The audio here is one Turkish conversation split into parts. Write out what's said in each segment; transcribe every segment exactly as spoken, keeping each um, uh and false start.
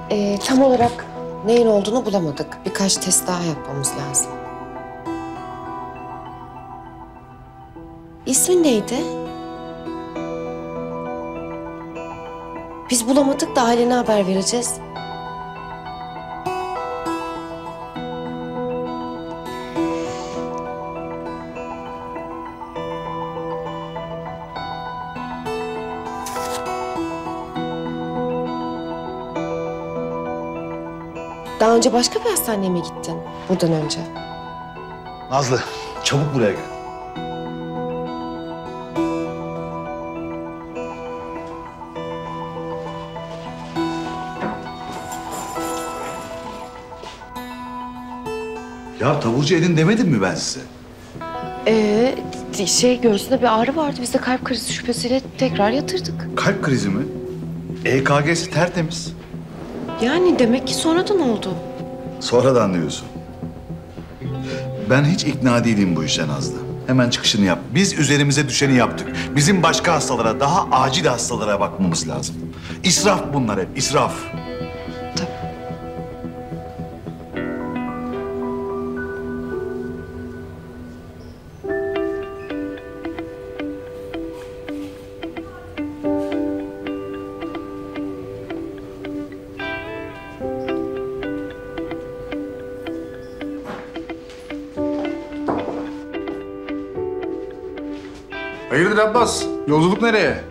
Ee, tam olarak neyin olduğunu bulamadık. Birkaç test daha yapmamız lazım. İsmin neydi? Biz bulamadık da ailene haber vereceğiz. Daha önce başka bir hastaneye mi gittin buradan önce? Nazlı, çabuk buraya gel. Ya taburcu edin demedim mi ben size? Ee, şey göğsünde bir ağrı vardı. Biz de kalp krizi şüphesiyle tekrar yatırdık. Kalp krizi mi? E K G'si tertemiz. Yani demek ki sonradan oldu. Sonradan diyorsun. Ben hiç ikna değilim bu işe Nazlı. Hemen çıkışını yap. Biz üzerimize düşeni yaptık. Bizim başka hastalara, daha acil hastalara bakmamız lazım. İsraf bunlar hep, israf. Tabii. Hayırdır Abbas? Yolculuk nereye?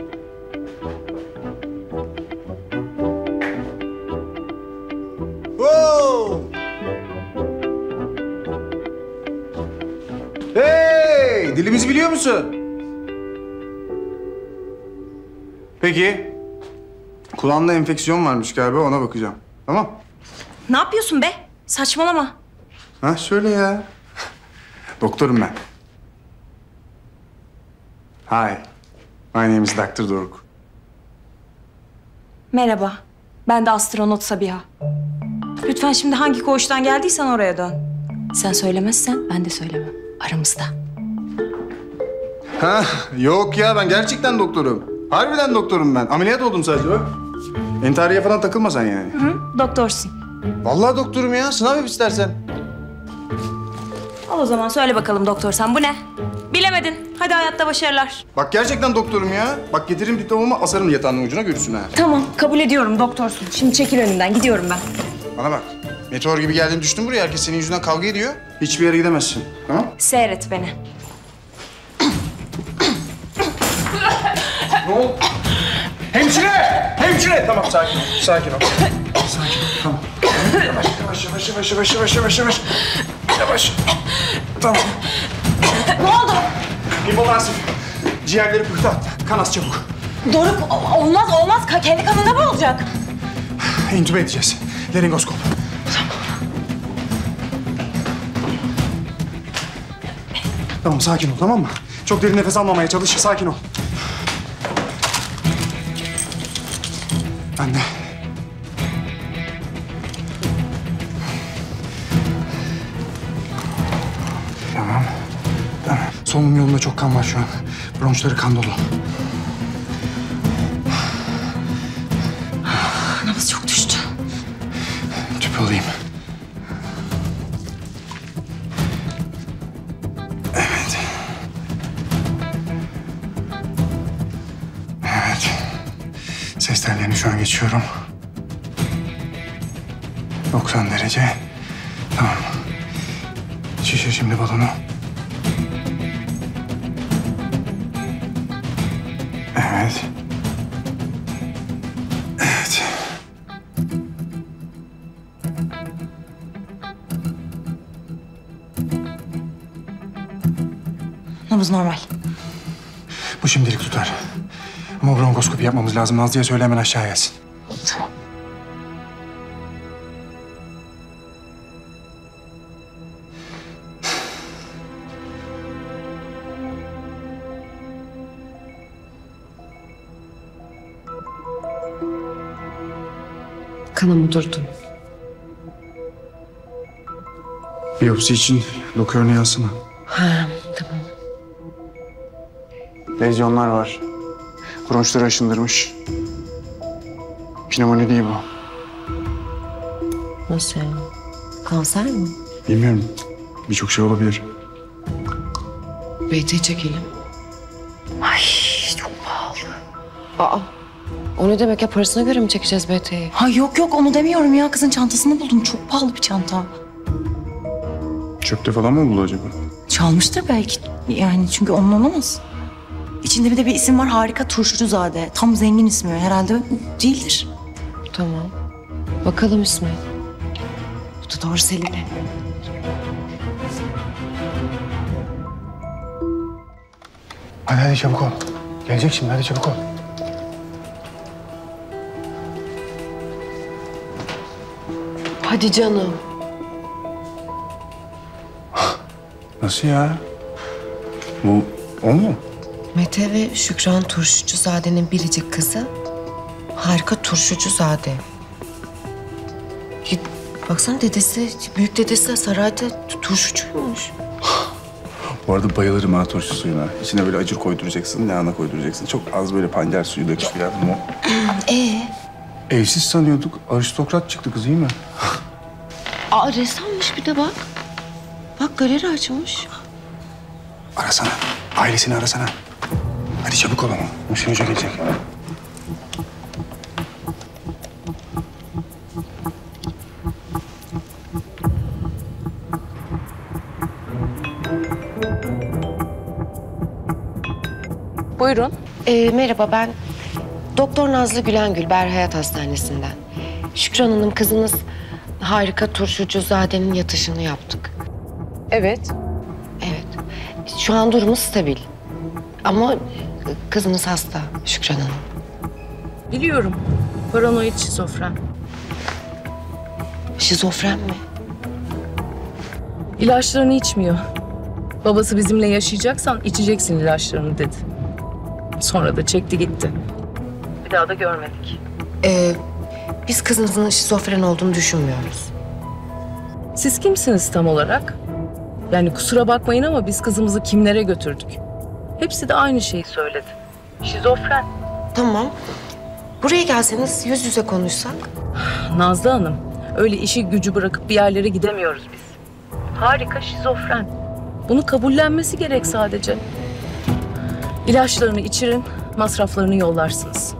Wow! Hey! Dilimizi biliyor musun? Peki. Kulağında enfeksiyon varmış galiba, ona bakacağım. Tamam. Ne yapıyorsun be? Saçmalama. Ha şöyle ya. Doktorum ben. Hi. My name is doktor Doruk. Merhaba. Ben de astronot Sabiha. Lütfen şimdi hangi koğuştan geldiysen oraya dön. Sen söylemezsen ben de söylemem. Aramızda. Ha yok ya, ben gerçekten doktorum. Harbiden doktorum ben. Ameliyat oldum sadece bak. Entariye falan takılma sen yani. Hı, doktorsun. Vallahi doktorum ya. Sınav yap istersen. Al o zaman söyle bakalım doktor sen bu ne? Bilemedin. Hadi hayatta başarılar. Bak gerçekten doktorum ya. Bak getiririm diplomumu, asarım yatağının ucuna, görürsün ha. Tamam kabul ediyorum doktorsun. Şimdi çekil önümden gidiyorum ben. Bana bak. Meteor gibi geldin düştün buraya. Herkes senin yüzünden kavga ediyor. Hiçbir yere gidemezsin. Tamam? Seyret beni. Ne oldu? Hemşire! Hemşire! Tamam sakin ol. Sakin ol. Sakin ol. Tamam. Yavaş yavaş yavaş yavaş yavaş yavaş yavaş yavaş. Yavaş. Tamam. Ne oldu? Hipotansif. Ciğerleri pıhtı attı. Kan az çabuk. Doruk o- olmaz olmaz. Ka- kendi kanında mı olacak? İntübe edeceğiz. Laringoskop. Tamam sakin ol, tamam mı? Çok derin nefes almamaya çalış. Sakin ol. Ben de. Tamam. Tamam. Solunum yolunda çok kan var şu an. Bronşları kan dolu. Nabız çok düştü. Tüp alayım. Evet. Evet. Ses tellerini şu an geçiyorum. doksan derece. Tamam. Şişir şimdi balonu. Evet. Evet. Nabız normal. Bu şimdilik tutar. Ama bronkoskopi yapmamız lazım. Nazlı'ya söyle hemen aşağı gelsin. Tamam. Kanamı durdu. Biyopsi için doku örneği alsana. Ha, tamam. Lezyonlar var. Bronşları aşındırmış. Pnömoni değil bu. Nasıl yani? Kanser mi? Bilmiyorum. Birçok şey olabilir. B T çekelim. Ay çok pahalı. Aa, o ne demek ya? Parasına göre mi çekeceğiz B T'yi? Ha yok yok onu demiyorum ya. Kızın çantasını buldum. Çok pahalı bir çanta. Çöpte falan mı buldu acaba? Çalmıştır belki. Yani çünkü onun olamaz. İçinde bir de bir isim var. Harika Turşucuzade. Tam zengin ismi. Herhalde değildir. Tamam. Bakalım İsmail. Bu da doğru Selin'e. Hadi hadi çabuk ol. Gelecek şimdi, hadi çabuk ol. Hadi canım. Nasıl ya? Bu o mu? Mete ve Şükran Turşucuzade'nin biricik kızı Harika Turşucuzade. Ya, baksana dedesi, büyük dedesi sarayda turşucuymuş. Bu arada bayılırım ha turşu suyuna. İçine böyle acır koyduracaksın, lahana koyduracaksın. Çok az böyle pancar suyu döküp biraz mı? Ee? Evsiz sanıyorduk. Aristokrat çıktı kız, iyi mi? Aa ressammış bir de bak. Bak galeri açmış. Arasana. Ailesini arasana. Hadi çabuk ol ama. Muhsin Hoca gelecek. Buyurun. Ee, merhaba ben Doktor Nazlı Gülengül Berhayat Hastanesi'nden. Şükran Hanım kızınız Harika Turşucuzade'nin yatışını yaptık. Evet. Evet. Şu an durumu stabil. Ama kızınız hasta Şükran Hanım. Biliyorum. Paranoid şizofren. Şizofren mi? İlaçlarını içmiyor. Babası bizimle yaşayacaksan içeceksin ilaçlarını dedi. Sonra da çekti gitti. Bir daha da görmedik. Ee, biz kızınızın şizofren olduğunu düşünmüyoruz. Siz kimsiniz tam olarak? Yani kusura bakmayın ama biz kızımızı kimlere götürdük? Hepsi de aynı şeyi söyledi. Şizofren. Tamam. Buraya gelseniz yüz yüze konuşsak. Nazlı Hanım, öyle işi gücü bırakıp bir yerlere gidemiyoruz biz. Harika şizofren. Bunu kabullenmesi gerek sadece. İlaçlarını içirin, masraflarını yollarsınız.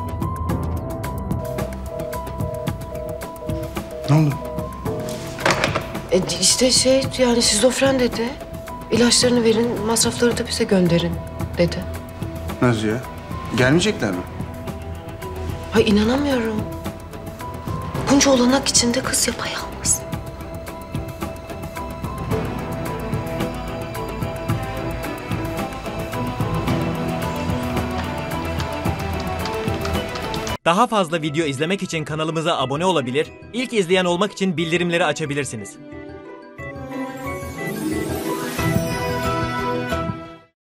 Ne oldu? E, işte şey yani şizofren dedi. İlaçlarını verin, masrafları da bize gönderin dedi. Nasıl ya? Gelmeyecekler mi? Ay inanamıyorum. Bunca olanak içinde kız yapayalnız. Daha fazla video izlemek için kanalımıza abone olabilir, ilk izleyen olmak için bildirimleri açabilirsiniz.